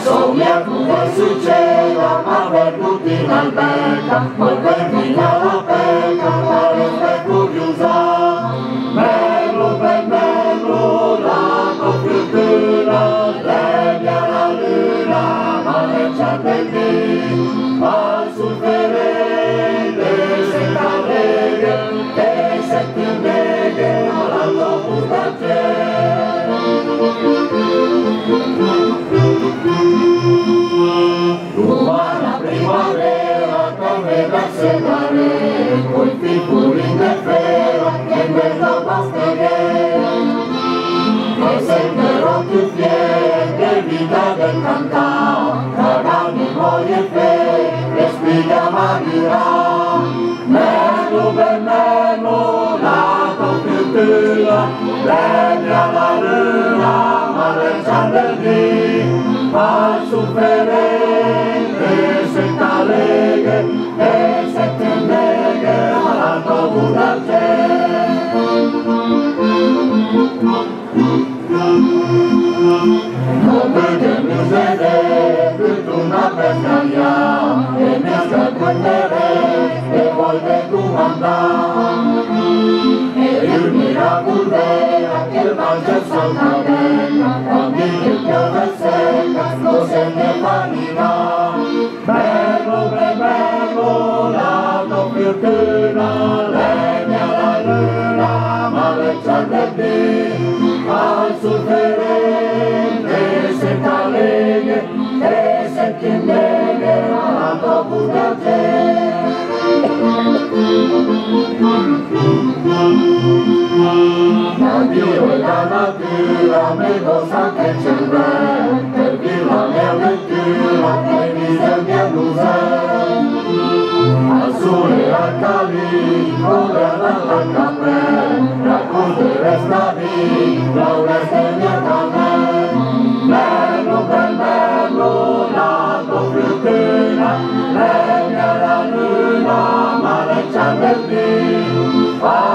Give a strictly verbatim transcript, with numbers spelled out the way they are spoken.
Somiacul succeda, ma vergut in alberca, poi vermina la peca, pare per curiosa. Bello per bello, la copertura, legna la luna, ma le ciate lì, al sufferente, se t'alleghe, e se ti neghe, ma la tua puta c'è. Umana primavera, come da sedare, coi figuri de fera, che bello basterei. E sentirò più fiero, che vita del cantare, carani moglie fe, che spiglia maghirà. Bello per bello, la compiutura, legna la luna, ma le ciandelli, al sofferente se t'alleghe e se ti neghe alla tua buona come che mi vede tutta una pescaria e mi scappare e poi te tu mandare e il miracolo vera che il mangia saltare quando il piove secca lo se ne fanirà bello bello la copertura legna la luna ma le ciandelli al sofferente se t'alleghe e se ti neghe alla tua buona da Dio e da natura me cosa che c'è per dire la mia avventura che mi sembra l'usare al sole e al calino guarda la cappella racconta resta lì la bestemmia da me bello ben bello la copertura legna la luna ma le ciandelli